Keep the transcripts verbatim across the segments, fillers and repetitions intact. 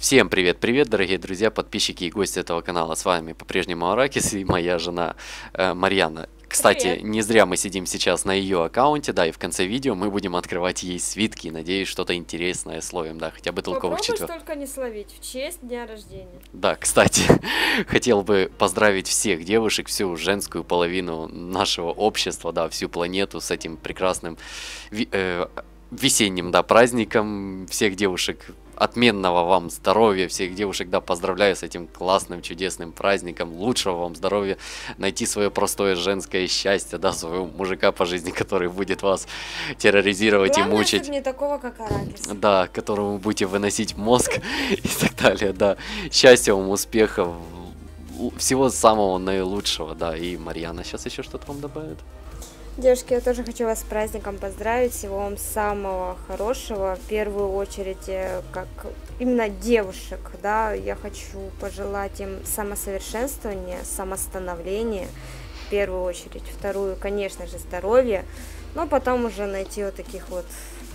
Всем привет-привет, дорогие друзья, подписчики и гости этого канала. С вами по-прежнему Аракис и моя жена э, Марьяна. Кстати, Привет. не зря мы сидим сейчас на ее аккаунте, да, и в конце видео мы будем открывать ей свитки. Надеюсь, что-то интересное словим, да, хотя бы толковых Попробуй четвер. только не словить в честь дня рождения. Да, кстати, хотел бы поздравить всех девушек, всю женскую половину нашего общества, да, всю планету с этим прекрасным ви- э, весенним, да, праздником. Всех девушек отменного вам здоровья, всех девушек, да, поздравляю с этим классным, чудесным праздником, лучшего вам здоровья, найти свое простое женское счастье, да, своего мужика по жизни, который будет вас терроризировать Главное, и мучить. чтобы не такого, как Аракис. Да, которому будете выносить мозг и так далее, да. Счастья вам, успехов, л- всего самого наилучшего, да. И Марьяна сейчас еще что-то вам добавит. Девушки, я тоже хочу вас с праздником поздравить. Всего вам самого хорошего. В первую очередь, э, как именно девушек, да, я хочу пожелать им самосовершенствования, самостановления. В первую очередь. Вторую, конечно же, здоровья. Но потом уже найти вот таких вот...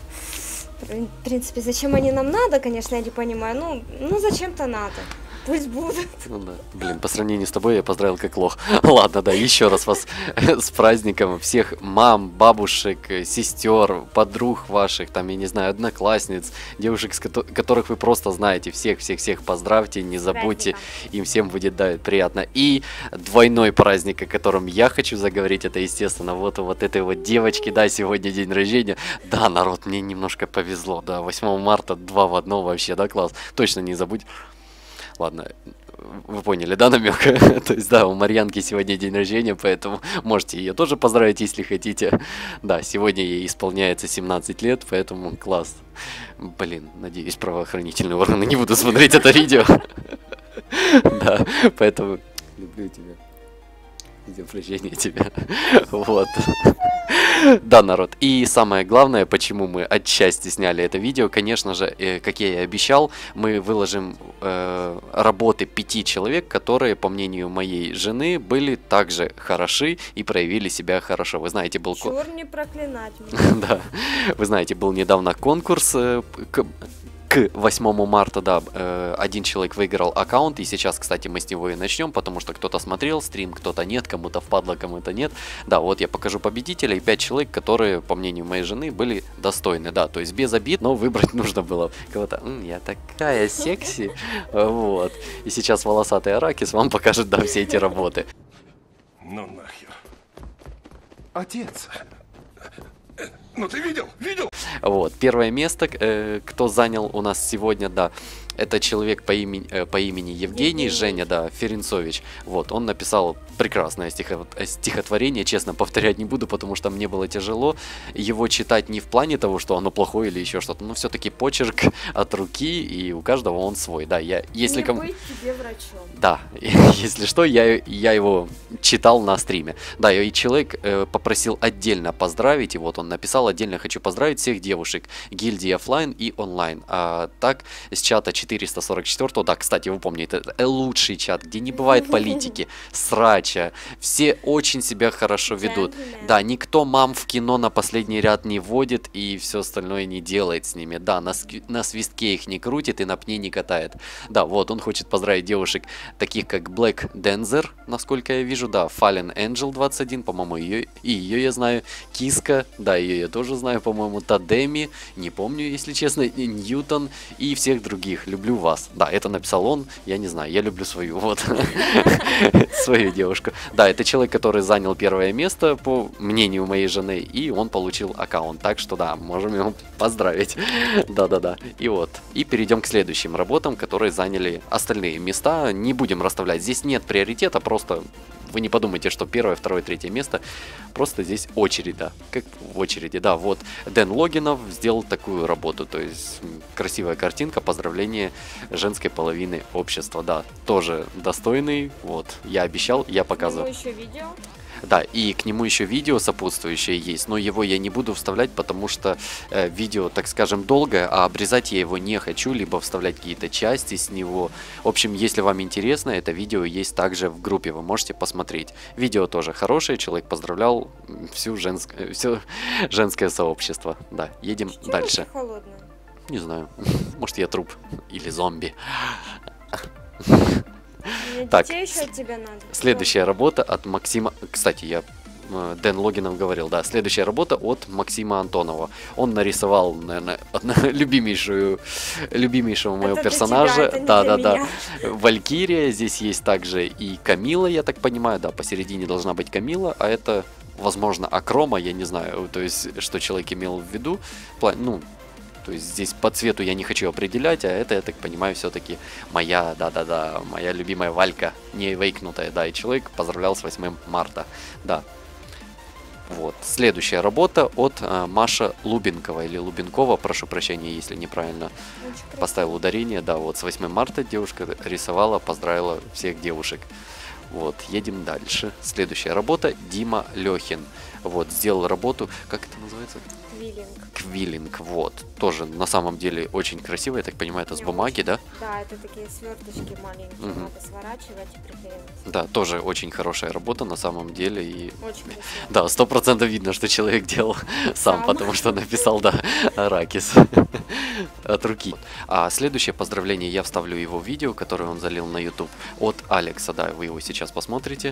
В принципе, зачем они нам надо, конечно, я не понимаю. Ну, ну зачем-то надо. Пусть будут. Ну да, блин, по сравнению с тобой я поздравил как лох. Ладно, да, еще раз вас с праздником. Всех мам, бабушек, сестер, подруг ваших, там, я не знаю, одноклассниц, девушек, с кото- которых вы просто знаете. Всех-всех-всех поздравьте, не забудьте. Им всем будет, да, приятно. И двойной праздник, о котором я хочу заговорить, это, естественно, вот у вот этой вот девочки, да, сегодня день рождения. Да, народ, мне немножко повезло, да, восьмого марта, два в одном вообще, да, класс. Точно не забудь. Ладно, вы поняли, да, намек? То есть, да, у Марьянки сегодня день рождения, поэтому можете ее тоже поздравить, если хотите. Да, сегодня ей исполняется семнадцать лет, поэтому класс. Блин, надеюсь, правоохранительные органы не будут смотреть это видео. Да, поэтому люблю тебя. День рождения тебя. Вот. Да, народ. И самое главное, почему мы отчасти сняли это видео, конечно же, э, как я и обещал, мы выложим э, работы пяти человек, которые, по мнению моей жены, были также хороши и проявили себя хорошо. Вы знаете, был... ко- Чур не проклинать меня. Да, вы знаете, был недавно конкурс э, к к восьмому марта, да, э, один человек выиграл аккаунт, и сейчас, кстати, мы с него и начнем, потому что кто-то смотрел стрим, кто-то нет, кому-то впадло, кому-то нет. Да, вот я покажу победителя и пять человек, которые, по мнению моей жены, были достойны, да, то есть без обид, но выбрать нужно было кого-то. «М, я такая секси, вот. И сейчас волосатый Аракис вам покажет, да, все эти работы. Ну нахер. Отец. Ну ты видел? Видел? Вот, первое место, э, кто занял у нас сегодня, да, это человек по имени, э, по имени Евгений, Евгений. Женя, да, Ференцович. Вот, он написал прекрасное стихо- э, стихотворение, честно, повторять не буду, потому что мне было тяжело его читать не в плане того, что оно плохое или еще что-то, но все-таки почерк от руки, и у каждого он свой, да, я, если Не кому... быть тебе врачом. Да, если что, я, я его читал на стриме. Да, и человек э, попросил отдельно поздравить, и вот он написал отдельно: хочу поздравить всех девушек гильдии оффлайн и онлайн. А так, с чата четыреста сорок четыре, да, кстати, вы помните, это лучший чат, где не бывает политики, срача, все очень себя хорошо ведут. Джентльмен. Да, никто мам в кино на последний ряд не водит и все остальное не делает с ними. Да, на, ски- на свистке их не крутит и на пне не катает. Да, вот он хочет поздравить девушек, таких как Black Dancer, насколько я вижу, да, Fallen Angel двадцать один, по-моему, ее, и ее я знаю, Киска, да, ее я тоже знаю, по-моему, Тадеми, не помню, если честно, и Ньютон и всех других. Люблю вас. Да, это написал он, я не знаю, я люблю свою, вот, свою девушку. Да, это человек, который занял первое место, по мнению моей жены, и он получил аккаунт, так что да, можем его поздравить. Да-да-да, и вот, и перейдем к следующим работам, которые заняли остальные места. Не будем расставлять, здесь нет приоритета, просто вы не подумайте, что первое, второе, третье место, просто здесь очередь, да, как в очереди, да, вот Дэн Логинов сделал такую работу, то есть м, красивая картинка, поздравление женской половины общества, да, тоже достойный, вот, я обещал, я показывал. Еще видео. Да, и к нему еще видео сопутствующее есть, но его я не буду вставлять, потому что э, видео, так скажем, долгое, а обрезать я его не хочу, либо вставлять какие-то части с него. В общем, если вам интересно, это видео есть также в группе, вы можете посмотреть. Видео тоже хорошее, человек поздравлял всю женское, все женское сообщество. Да, едем Чё дальше. вообще холодно? Не знаю. Может, я труп. Или зомби. Мне Так, детей еще от тебя надо. Следующая работа от Максима... Кстати, я... э, Дэн Логинов говорил, да. Следующая работа от Максима Антонова. Он нарисовал, наверное, одну- любимейшую, любимейшего моего Это для персонажа. тебя, это не Да, для да, да. меня. Валькирия. Здесь есть также и Камила, я так понимаю. Да, посередине должна быть Камила, а это, возможно, Акрома, я не знаю. То есть, что человек имел в виду. Пла- Ну, то есть здесь по цвету я не хочу определять, а это, я так понимаю, все-таки моя, да-да-да, моя любимая Валька, не вейкнутая, да, и человек поздравлял с восьмым марта, да. Вот, следующая работа от э, Маша Лубенкова или Лубенкова, прошу прощения, если неправильно Очень красиво. поставил ударение, да, вот с восьмым марта девушка рисовала, поздравила всех девушек. Вот, едем дальше. Следующая работа Дима Лехин. Вот, сделал работу, как это называется? Квиллинг. Квиллинг, вот. Тоже на самом деле очень красиво, я так понимаю, это с Мне бумаги, очень- да? Да, это такие сверточки маленькие, Мгм. надо сворачивать и приклеивать. Да, тоже очень хорошая работа на самом деле. И Очень красиво. да, сто процентов видно, что человек делал сам, Сам. потому что написал, да, Аракис от руки. А следующее поздравление я вставлю его в видео, которое он залил на YouTube от Алекса, да, вы его сейчас посмотрите.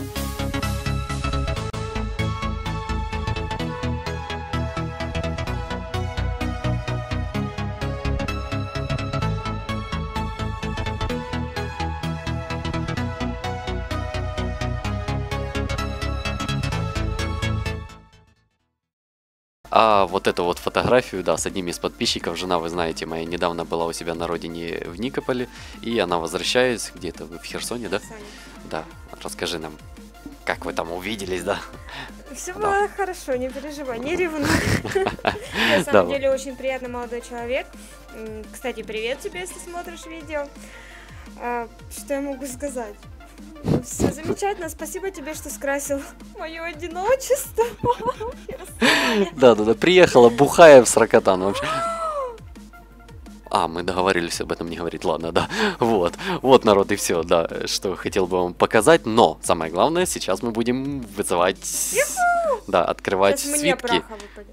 А вот эту вот фотографию, да, с одним из подписчиков, жена, вы знаете, моя недавно была у себя на родине в Никополе, и она возвращается где-то в Херсоне, да? Саня. Да, расскажи нам, как вы там увиделись, да? Все Да. было хорошо, не переживай, не ревнуй. На Да. самом деле очень приятный молодой человек. М, Кстати, привет тебе, если смотришь видео. А, Что я могу сказать? Все замечательно, спасибо тебе, что скрасил мое одиночество. Да, да, да, приехала бухая в Сракотан вообще. А, мы договорились об этом не говорить, ладно, да. Вот, вот, народ, и все, да, что хотел бы вам показать. Но, самое главное, сейчас мы будем вызывать, да, открывать Сейчас мне свитки. праха выпадет.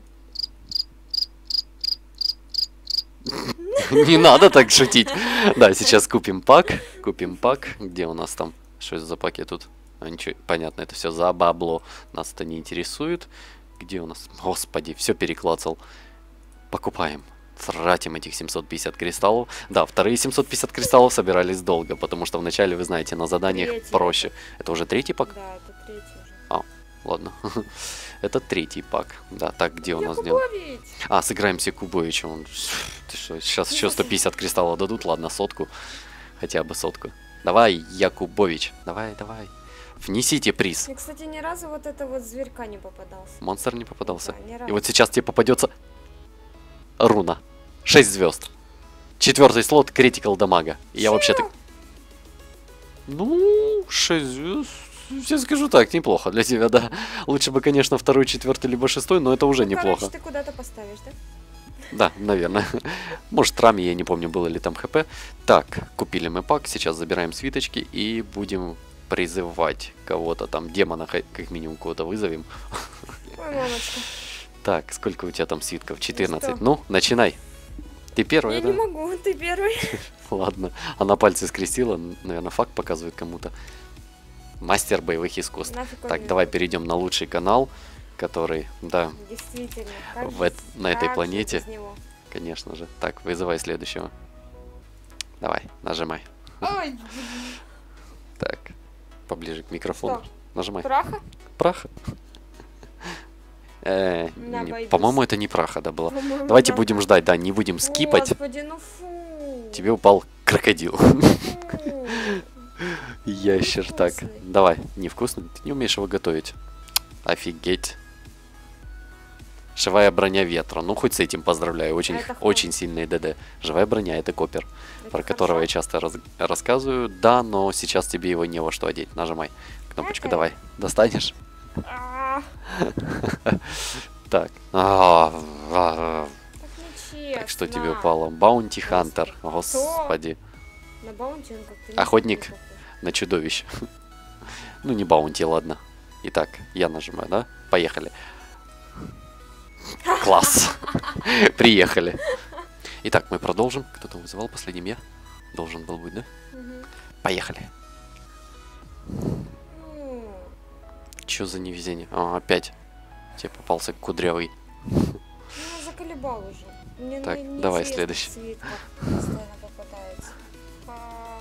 Не надо так шутить. Да, сейчас купим пак, купим пак. Где у нас там? Что это за паки тут? А, ничего, понятно, это все за бабло. Нас это не интересует. Где у нас? Господи, все переклацал. Покупаем. Тратим этих семьсот пятьдесят кристаллов. Да, вторые семьсот пятьдесят кристаллов собирались долго, потому что вначале, вы знаете, на заданиях Третий. проще. Это уже третий пак? Да, это третий уже. Ладно. Это третий пак. Да, так, где у нас дело? Якубович! А, сыграем Секубовича. Он... Ты что, сейчас еще сто пятьдесят кристаллов дадут? Ладно, сотку. Хотя бы сотку. Давай, Якубович. Давай, давай. Внесите приз. Мне, кстати, ни разу вот это вот зверька не попадался. Монстр не попадался. Да, ни И разу. вот сейчас тебе попадется руна. шесть звезд. Четвертый слот критикал дамага. И я вообще так... Ну, шесть звезд. Я скажу так, неплохо для тебя, да. Лучше бы, конечно, второй, четвертый, либо шестой, но это уже Ну, неплохо. короче, ты куда-то поставишь, да? Да, наверное. Может, раме, я не помню, было ли там хп. Так, купили мы пак, сейчас забираем свиточки и будем призывать кого-то там, демона, ха- как минимум кого-то вызовем. Ой, мамочка. Так, сколько у тебя там свитков? четырнадцать. что? Ну, начинай. Ты первая, Я да? не могу, ты первый. Ладно. Она пальцы скрестила, наверное, факт показывает кому-то. Мастер боевых искусств. Нафиг он Так, мне давай нужен. перейдем на лучший канал, который, да, Действительно. как в же- эт- на этой как же планете. без него? конечно же. Так, вызывай следующего. Давай, нажимай. Ой, Так, поближе к микрофону. Что? Нажимай. праха? Праха. Э, На, не- боюсь. По-моему, это не праха, да, было. По-моему, Давайте да. будем ждать, да, не будем скипать. Господи, ну фу. Тебе упал крокодил. Фу. Ящер, так. Невкусный. Давай, невкусный? Ты не умеешь его готовить. Офигеть. Живая броня ветра. Ну, хоть с этим поздравляю. Очень, Это кто? очень сильный ДД. Живая броня — это Копер, Это про которого я хорошо? часто раз- рассказываю. Да, но сейчас тебе его не во что одеть. Нажимай кнопочку, Окей. давай. Достанешь? А, Так. А, а, Так нечестно. Так, что тебе упало? Баунти Хантер. Господи. На баунти он как-то не Охотник. сильно похож. На чудовище. Ну, не баунти, ладно. Итак, я нажимаю, да? Поехали. Класс. Приехали. Итак, мы продолжим. Кто там вызывал последним? Я? Должен был быть, да? Мгм. Поехали. Ну, Чё за невезение? А, опять. Тебе попался кудрявый. ну, заколебал уже. Мне Так, не- давай неинтересно следующий. цвет, как постоянно попадается. А,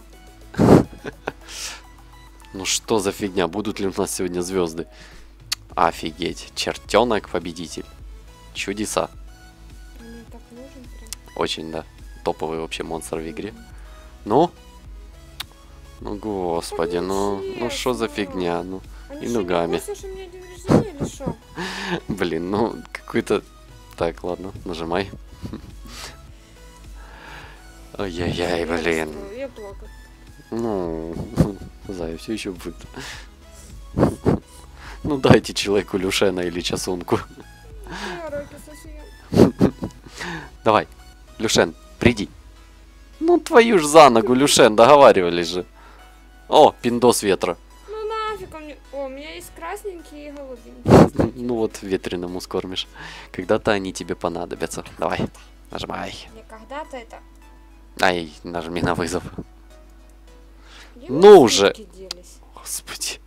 Ну что за фигня? Будут ли у нас сегодня звезды? Офигеть. Чертенок победитель. Чудеса. Мне так нужен прям. Очень, да. Топовый вообще монстр в игре. Ну? Ну, господи, ну, ну что за фигня? Ну, Они И что, не ногами. в курсе, что у меня день рождения или что? блин, ну, какой-то... Так, ладно, нажимай. Ой-яй-яй, Я блин. расстроила, Я плакать. Ну, Зая, все еще будет. Ну, дайте человеку Люшена или часунку. Я руки совсем. Давай, Люшен, приди. Ну, твою ж за ногу, Люшен, договаривались же. О, пиндос ветра. Ну нафиг он мне... О, у меня есть красненькие и голубенькие. Ну вот, ветреному скормишь. Когда-то они тебе понадобятся. Давай, нажимай. Мне когда-то это... Ай, нажми на вызов. Где Ну мои уже. сумки делись? Господи.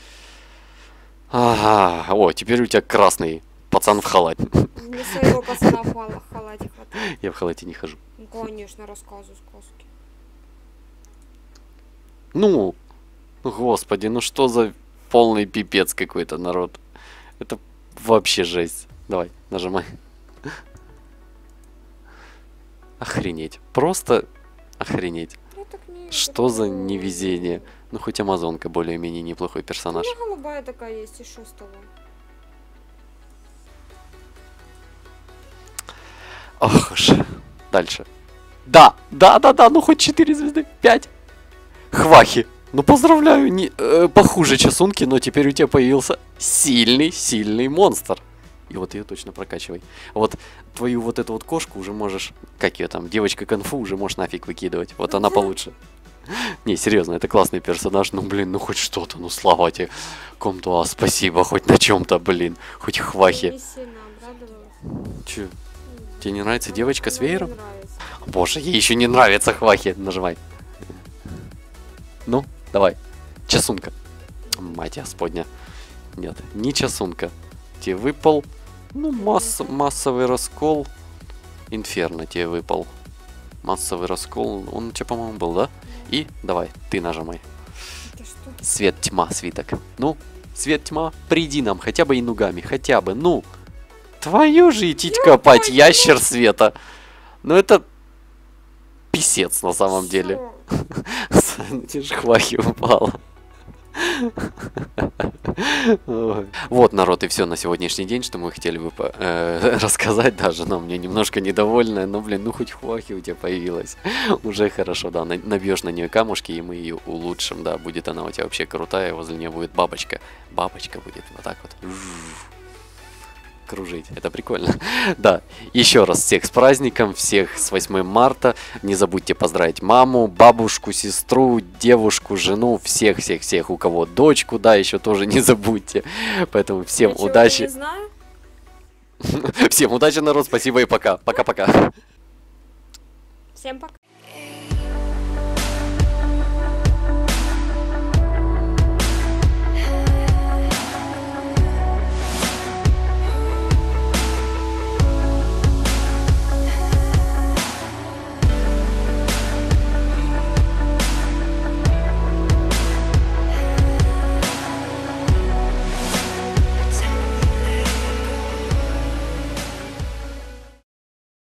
Ага, о, теперь у тебя красный пацан в халате. Мне своего пацана в хала- халате хватает. Я в халате не хожу. Ну, конечно, рассказываю сказки. Ну, господи, ну что за полный пипец какой-то народ. Это вообще жесть. Давай, нажимай. Охренеть. Просто охренеть. Я так не Что за люблю. невезение. Ну, хоть Амазонка более-менее неплохой У персонаж. меня голубая такая есть, и что с того? Ох уж. Дальше. Да, да, да, да, ну хоть четыре звезды. пять. Хвахи. Ну, поздравляю, не, э, похуже часунки, но теперь у тебя появился сильный, сильный монстр. И вот ее точно прокачивай. Вот твою вот эту вот кошку уже можешь, как ее там, девочка конфу уже можешь нафиг выкидывать. Вот она получше. Не, серьезно, это классный персонаж. Ну, блин, ну хоть что-то, ну слава тебе. Комтуа, спасибо, хоть на чем-то, блин. Хоть Я хвахи. не сильно обрадовалась. Че, тебе не нравится девочка с Она мне веером? нравится. Боже, ей еще не нравится хвахи. Нажимай. Ну, давай. Часунка. Мать господня. Нет, не часунка. Тебе выпал, ну, масс, массовый раскол. Инферно тебе выпал. Массовый раскол. Он у тебя, по-моему, был, да? И давай, ты нажимай. Это что? Свет, тьма, свиток. Ну, свет, тьма, приди нам хотя бы и нугами, хотя бы, ну. Твою же идти копать, ящер света. Ну, это писец на самом деле. Всё. Тебе ж хвахи упала. Ой. Вот, народ, и все на сегодняшний день, что мы хотели бы по- э, рассказать. Даже жена мне немножко недовольная, но, блин, ну хоть хвахи у тебя появилась. Уже хорошо, да, на- набьешь на нее камушки, и мы ее улучшим, да, будет она у тебя вообще крутая, возле нее будет бабочка. Бабочка будет вот так вот кружить. Это прикольно. Да, еще раз всех с праздником, всех с восьмым марта. Не забудьте поздравить маму, бабушку, сестру, девушку, жену, всех-всех-всех, у кого дочку, да, еще тоже не забудьте. Поэтому всем Я чего-то удачи. не знаю. Всем удачи, народ, спасибо и пока. Пока-пока. Всем пока.